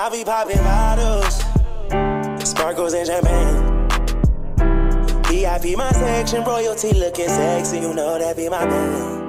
I be popping bottles, sparkles and champagne. VIP my section, royalty looking sexy, you know that be my man.